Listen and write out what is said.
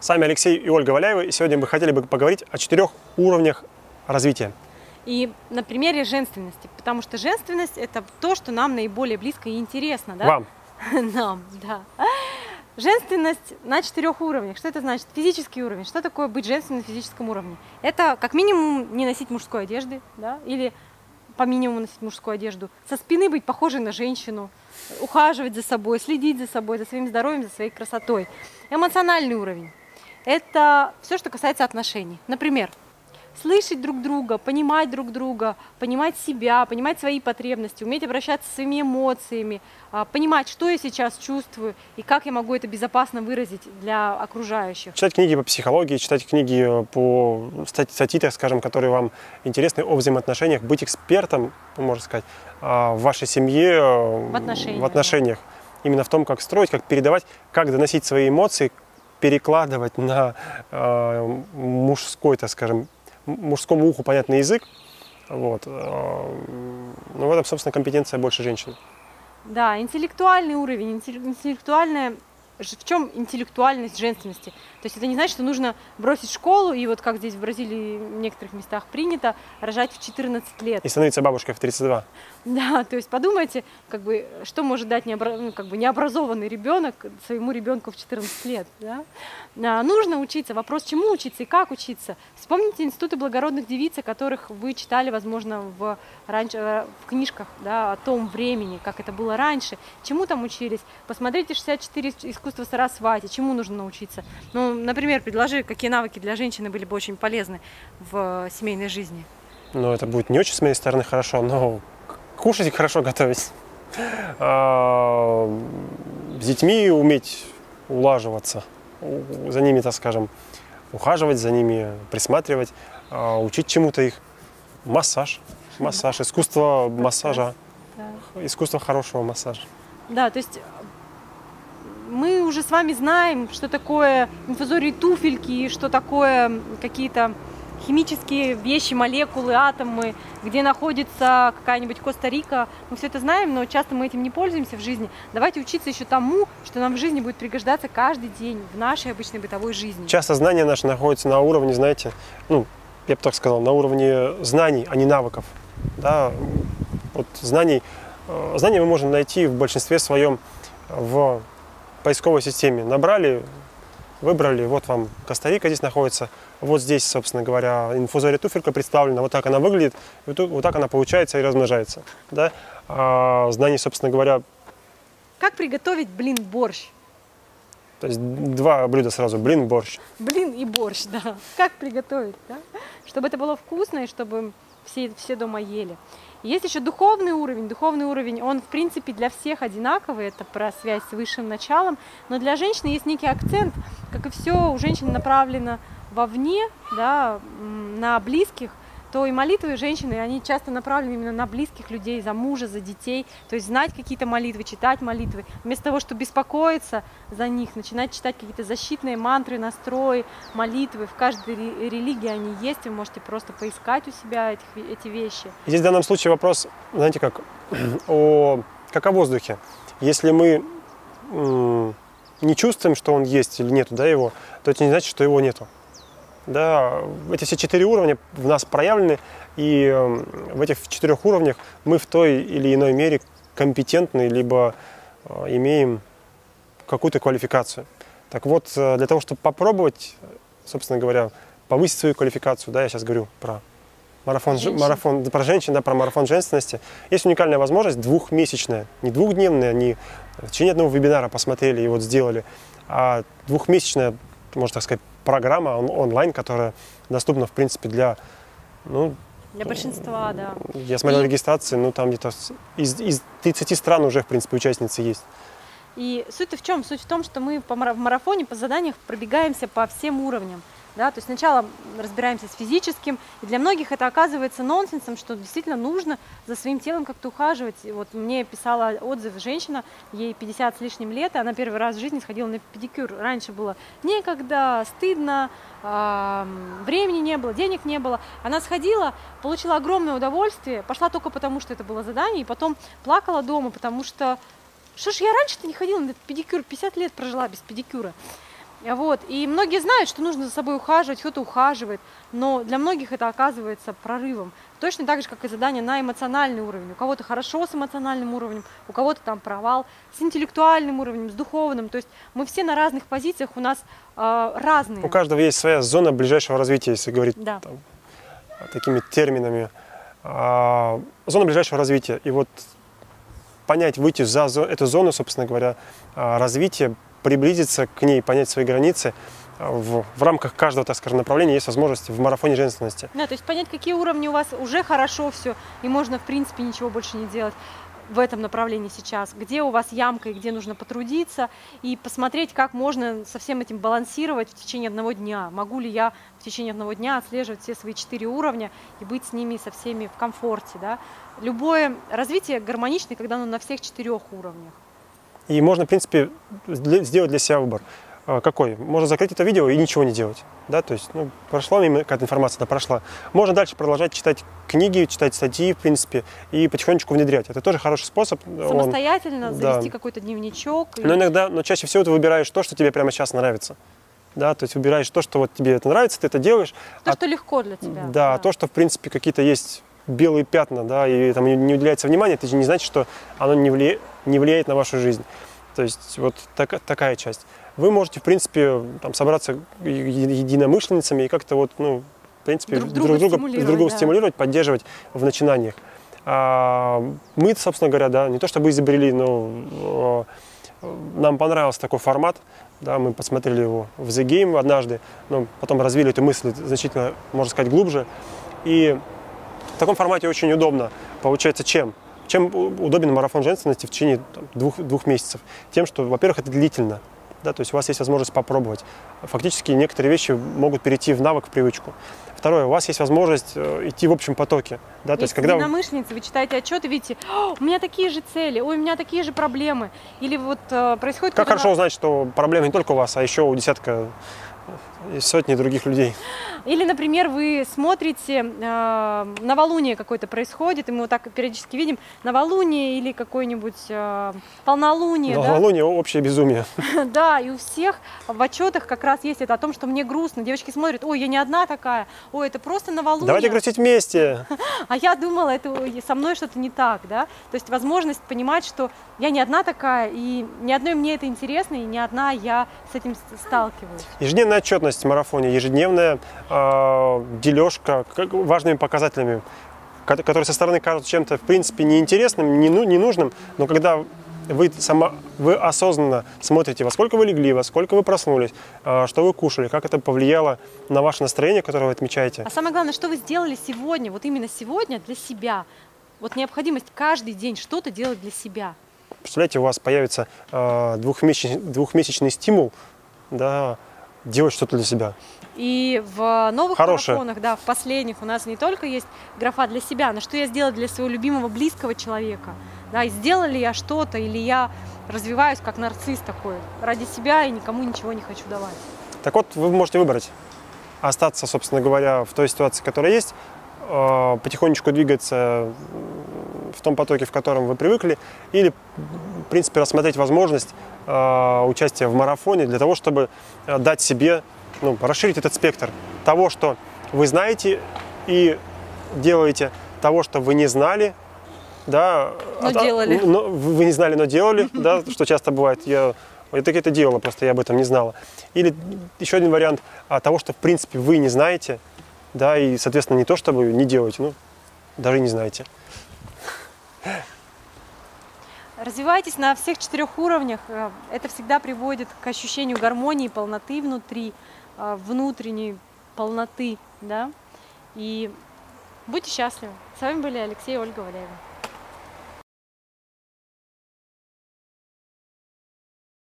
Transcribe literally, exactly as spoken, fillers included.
С вами Алексей и Ольга Валяевы, и сегодня мы хотели бы поговорить о четырех уровнях развития. И на примере женственности, потому что женственность – это то, что нам наиболее близко и интересно. Да? Вам. Нам, да. Женственность на четырех уровнях. Что это значит? Физический уровень. Что такое быть женственным на физическом уровне? Это как минимум не носить мужской одежды, да? Или по минимуму носить мужскую одежду. Со спины быть похожей на женщину, ухаживать за собой, следить за собой, за своим здоровьем, за своей красотой. Эмоциональный уровень. Это все, что касается отношений. Например, слышать друг друга, понимать друг друга, понимать себя, понимать свои потребности, уметь обращаться со своими эмоциями, понимать, что я сейчас чувствую и как я могу это безопасно выразить для окружающих. Читать книги по психологии, читать книги по статьи, так скажем, которые вам интересны, о взаимоотношениях, быть экспертом, можно сказать, в вашей семье, в отношениях. в отношениях. Именно в том, как строить, как передавать, как доносить свои эмоции, перекладывать на э, мужской, так скажем, мужскому уху понятный язык. Вот. Но в этом, собственно, компетенция больше женщин. Да, интеллектуальный уровень, интеллектуальная... В чем интеллектуальность женственности? То есть это не значит, что нужно бросить школу и вот как здесь в Бразилии в некоторых местах принято, рожать в четырнадцать лет. И становиться бабушкой в тридцать два. Да, то есть подумайте, как бы, что может дать необра... ну, как бы необразованный ребенок своему ребенку в четырнадцать лет. Да? А, нужно учиться. Вопрос, чему учиться и как учиться. Вспомните институты благородных девиц, о которых вы читали, возможно, в, раньше, в книжках, да, о том времени, как это было раньше. Чему там учились? Посмотрите шестьдесят четыре искусства Сарасвати, чему нужно научиться. Ну, например, предложи, какие навыки для женщины были бы очень полезны в семейной жизни. Ну, это будет не очень с моей стороны хорошо, но кушать и хорошо готовить. С детьми уметь улаживаться, за ними, так скажем, ухаживать за ними, присматривать, учить чему-то их. Массаж, массаж, искусство массажа, искусство хорошего массажа. Да, то есть мы уже с вами знаем, что такое инфузории туфельки, что такое какие-то химические вещи, молекулы, атомы, где находится какая-нибудь Коста-Рика. Мы все это знаем, но часто мы этим не пользуемся в жизни. Давайте учиться еще тому, что нам в жизни будет пригождаться каждый день, в нашей обычной бытовой жизни. Часто знания наши находятся на уровне, знаете, ну, я бы так сказал, на уровне знаний, а не навыков. Да? Вот знаний, знания мы можем найти в большинстве своем в поисковой системе. Набрали, выбрали, вот вам Коста-Рика здесь находится, вот здесь, собственно говоря, инфузория туфелька представлена, вот так она выглядит, вот так она получается и размножается. Да? А знаний, собственно говоря... Как приготовить блин-борщ? То есть два блюда сразу, блин-борщ. Блин и борщ, да. Как приготовить, да? Чтобы это было вкусно и чтобы все, все дома ели. Есть еще духовный уровень. Духовный уровень, он в принципе для всех одинаковый, это про связь с высшим началом, но для женщины есть некий акцент, как и все у женщин направлено вовне, да, на близких, то и молитвы женщины, они часто направлены именно на близких людей, за мужа, за детей, то есть знать какие-то молитвы, читать молитвы, вместо того, чтобы беспокоиться за них, начинать читать какие-то защитные мантры, настрои, молитвы. В каждой религии они есть, вы можете просто поискать у себя этих, эти вещи. Здесь в данном случае вопрос, знаете как, о, как о воздухе. Если мы м, не чувствуем, что он есть или нету, да, его, то это не значит, что его нету. Да, эти все четыре уровня в нас проявлены, и в этих четырех уровнях мы в той или иной мере компетентны, либо имеем какую-то квалификацию. Так вот, для того, чтобы попробовать, собственно говоря, повысить свою квалификацию, да, я сейчас говорю про марафон, марафон, про женщин, да, про марафон женственности, есть уникальная возможность двухмесячная, не двухдневная, не в течение одного вебинара посмотрели и вот сделали, а двухмесячная, можно так сказать, программа он, онлайн, которая доступна, в принципе, для... Ну, для большинства, да. Я смотрел и... регистрации, ну, там где-то из, из тридцати стран уже, в принципе, участницы есть. И суть в чем? Суть в том, что мы в марафоне по заданиям пробегаемся по всем уровням. Да? То есть сначала разбираемся с физическим, и для многих это оказывается нонсенсом, что действительно нужно за своим телом как-то ухаживать. И вот мне писала отзыв женщина, ей пятьдесят с лишним лет, и она первый раз в жизни сходила на педикюр. Раньше было некогда, стыдно, э, времени не было, денег не было. Она сходила, получила огромное удовольствие, пошла только потому, что это было задание, и потом плакала дома, потому что что ж я раньше-то не ходила на этот педикюр, пятьдесят лет прожила без педикюра. Вот. И многие знают, что нужно за собой ухаживать, кто-то ухаживает, но для многих это оказывается прорывом. Точно так же, как и задание на эмоциональный уровень. У кого-то хорошо с эмоциональным уровнем, у кого-то там провал, с интеллектуальным уровнем, с духовным. То есть мы все на разных позициях, у нас э, разные. У каждого есть своя зона ближайшего развития, если говорить Да. там, такими терминами. А, зона ближайшего развития. И вот понять, выйти за эту зону, собственно говоря, развития, приблизиться к ней, понять свои границы, в, в рамках каждого, так скажем, направления есть возможность в марафоне женственности. Да, то есть понять, какие уровни у вас уже хорошо все, и можно, в принципе, ничего больше не делать в этом направлении сейчас, где у вас ямка и где нужно потрудиться, и посмотреть, как можно со всем этим балансировать в течение одного дня. Могу ли я в течение одного дня отслеживать все свои четыре уровня и быть с ними со всеми в комфорте. Да? Любое развитие гармоничное, когда оно на всех четырех уровнях. И можно, в принципе, сделать для себя выбор. Какой? Можно закрыть это видео и ничего не делать. Да? То есть, ну, прошла мимо какая-то информация, да, прошла. Можно дальше продолжать читать книги, читать статьи, в принципе, и потихонечку внедрять. Это тоже хороший способ. Самостоятельно Он, завести да. какой-то дневничок. Но и... иногда, но чаще всего ты выбираешь то, что тебе прямо сейчас нравится. Да? То есть выбираешь то, что вот тебе это нравится, ты это делаешь. То, а, что легко для тебя. Да, да, то, что, в принципе, какие-то есть белые пятна, да, и там не уделяется внимания, это же не значит, что оно не влияет, не влияет на вашу жизнь. То есть вот так, такая часть. Вы можете, в принципе, там, собраться единомышленницами и как-то вот, ну, в принципе, друг друг друга, друга, стимулировать, друг друга да. стимулировать, поддерживать в начинаниях. А мы, собственно говоря, да, не то чтобы изобрели, но нам понравился такой формат. Да, мы посмотрели его в The Game однажды, но потом развили эту мысль значительно, можно сказать, глубже. И в таком формате очень удобно. Получается, чем? Чем удобен марафон женственности в течение там, двух, двух месяцев? Тем, что, во-первых, это длительно. Да, то есть у вас есть возможность попробовать. Фактически некоторые вещи могут перейти в навык, в привычку. Второе, у вас есть возможность э, идти в общем потоке. Да, то есть, когда единомышленницы, вы читаете отчеты, видите, у меня такие же цели, ой, у меня такие же проблемы. Или вот э, происходит... Как хорошо узнать, что проблемы не только у вас, а еще у десятка и сотни других людей. Или, например, вы смотрите, э, новолуние какое-то происходит, и мы вот так периодически видим, новолуние или какое-нибудь э, полнолуние. Новолуние, да? Общее безумие. Да, и у всех в отчетах как раз есть это о том, что мне грустно. Девочки смотрят, ой, я не одна такая, ой, это просто новолуние. Давайте грустить вместе. А я думала, это со мной что-то не так, да? То есть возможность понимать, что я не одна такая, и ни одной мне это интересно, и не одна я с этим сталкиваюсь. Ежедневная отчетность в марафоне, ежедневная э, дележка важными показателями, которые со стороны кажутся чем-то, в принципе, неинтересным, не, ну, не нужным, но когда вы, сама, вы осознанно смотрите, во сколько вы легли, во сколько вы проснулись, э, что вы кушали, как это повлияло на ваше настроение, которое вы отмечаете. А самое главное, что вы сделали сегодня, вот именно сегодня для себя. Вот необходимость каждый день что-то делать для себя. Представляете, у вас появится э, двухмесячный, двухмесячный стимул, да, делать что-то для себя. И в новых Хорошее. марафонах, да, в последних у нас не только есть графа для себя, но что я сделала для своего любимого, близкого человека. Да, и сделала ли я что-то, или я развиваюсь как нарцисс такой, ради себя и никому ничего не хочу давать. Так вот, вы можете выбрать. Остаться, собственно говоря, в той ситуации, которая есть, э, потихонечку двигаться в том потоке, в котором вы привыкли, или, в принципе, рассмотреть возможность э, участия в марафоне для того, чтобы дать себе, ну, расширить этот спектр того, что вы знаете и делаете, того, что вы не знали, да, но а, делали. Но, вы не знали, но делали, да, что часто бывает. Я, я так это делала, просто я об этом не знала. Или еще один вариант а, того, что, в принципе, вы не знаете, да, и, соответственно, не то, чтобы не делаете, ну, даже не знаете. Развивайтесь на всех четырех уровнях. Это всегда приводит к ощущению гармонии, полноты внутри, внутренней полноты, да. И будьте счастливы. С вами были Алексей и Ольга Валяева.